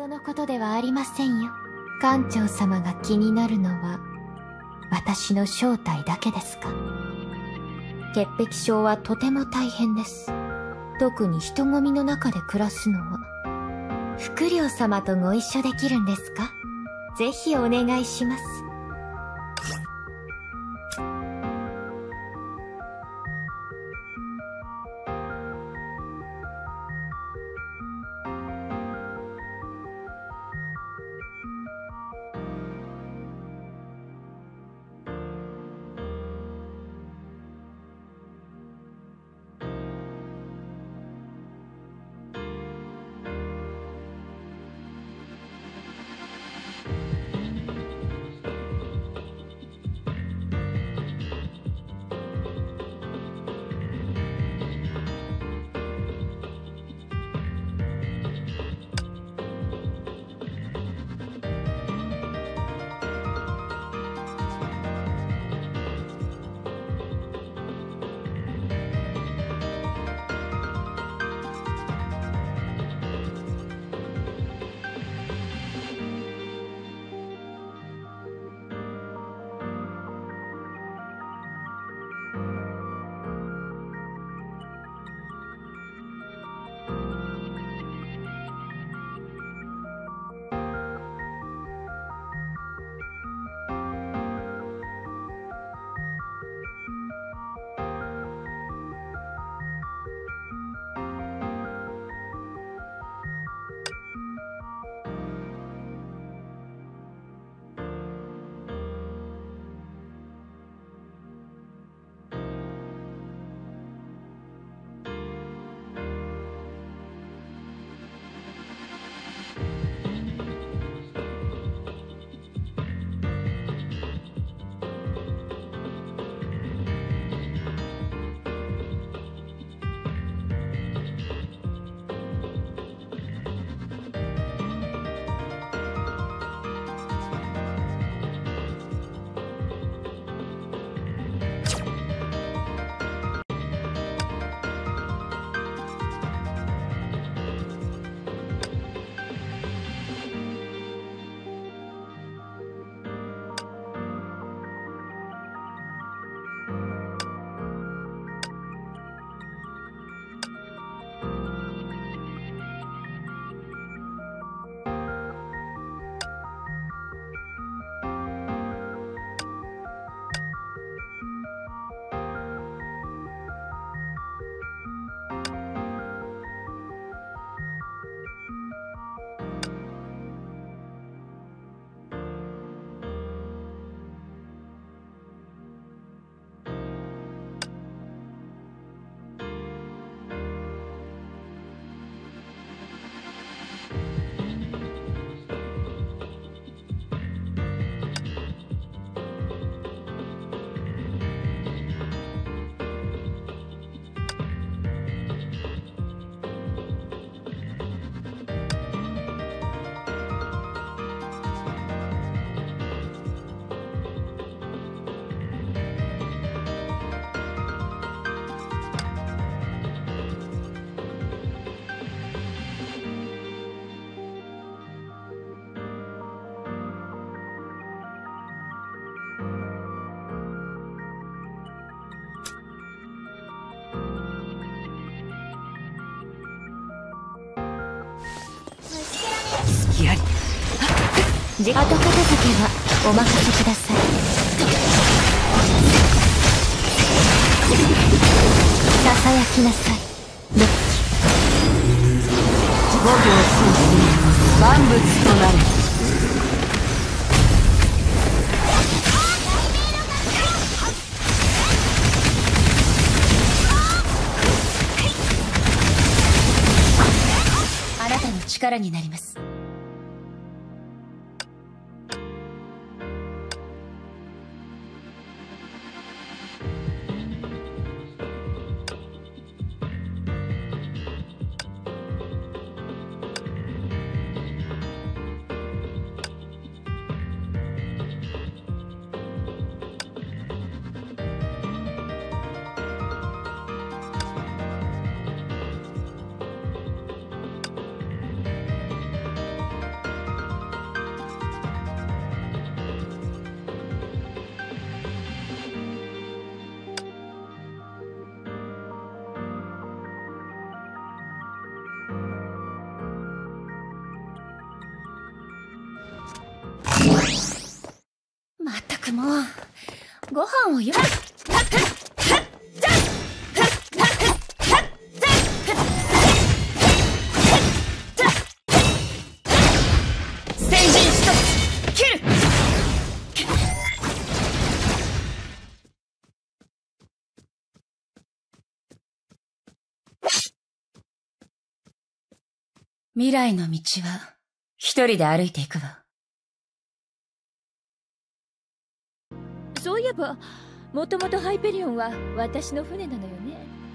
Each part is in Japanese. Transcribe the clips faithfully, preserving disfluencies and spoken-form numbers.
どのことではありませんよ。館長様が気になるのは私の正体だけですか？潔癖症はとても大変です。特に人混みの中で暮らすのは。フクリョウ様とご一緒できるんですか？ぜひお願いします。 後片付けはお任せください。ささやきなさい、ロッキ。五行水死万物となる。あなたの力になります。 もうご飯をよ。未来の道は一人で歩いていくわ。 そういえば、もともとハイペリオンは私の船なのよね。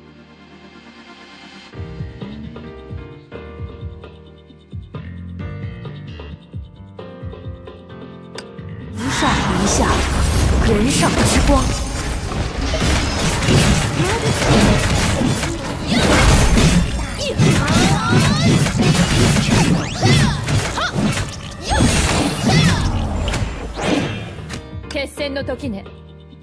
一上一下，人上之光。 決戦の時ね。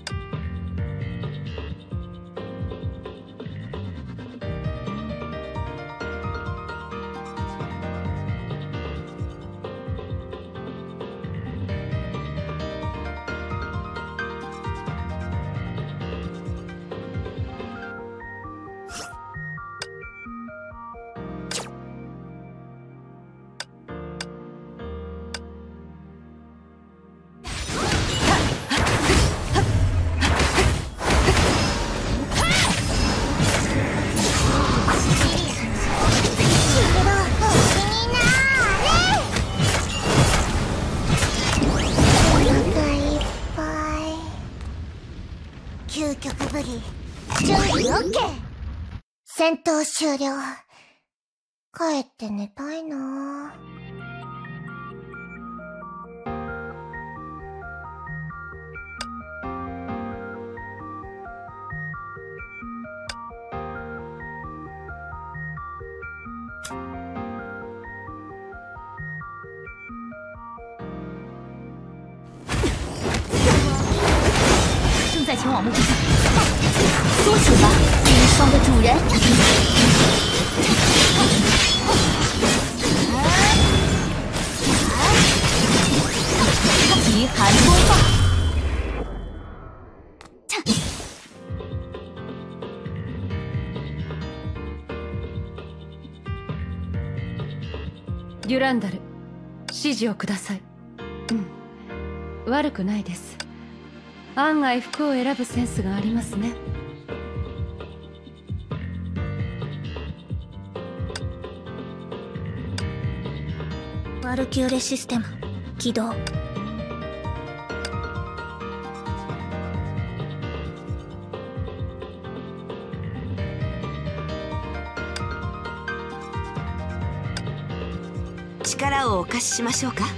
究極ぶり、準備 OK。 戦闘終了。帰って寝たいな。 正在前往目的地，苏醒吧，冰霜的主人！极寒风暴。 デュランダル、指示をください。うん、悪くないです。案外服を選ぶセンスがありますね。 ワルキューレシステム起動。 力をお貸ししましょうか。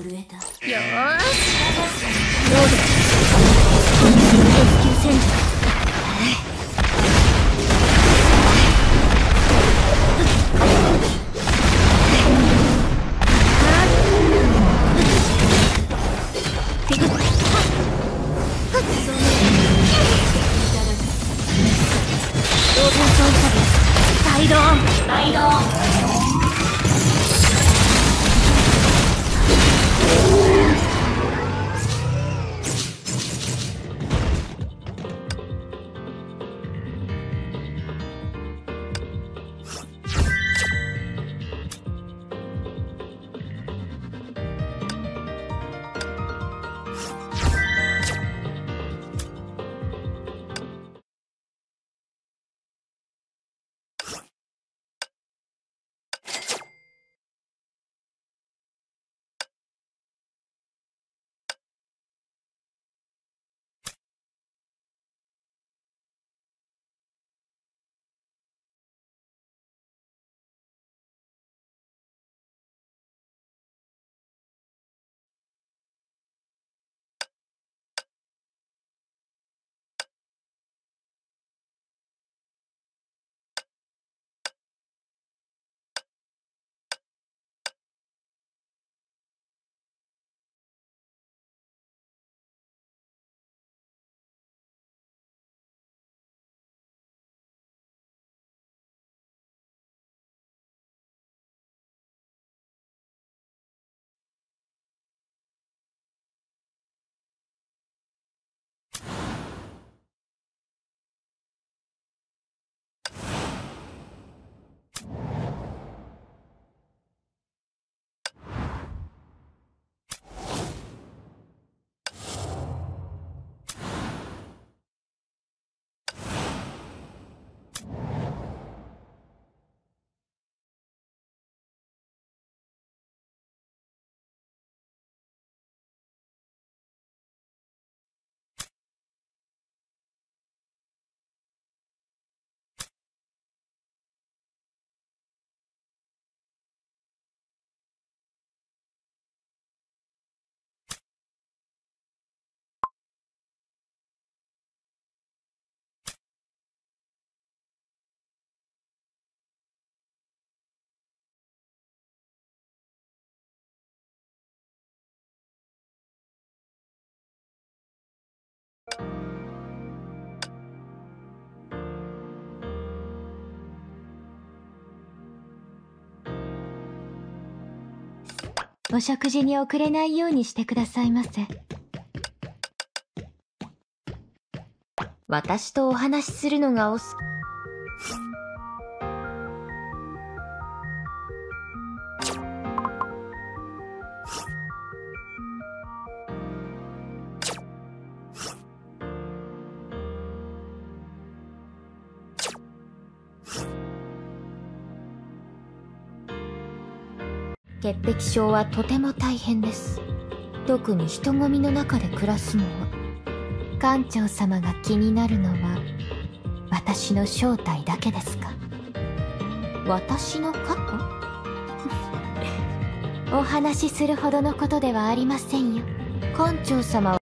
震えた。 よーしどうぞレスキュー戦術。同点操作サイドオンサイドオン。 お食事に遅れないようにしてくださいませ。私とお話しするのがお好き。潔癖症はとても大変です。特に人混みの中で暮らすのは。館長様が気になるのは私の正体だけですか？私の過去お話しするほどのことではありませんよ。館長様は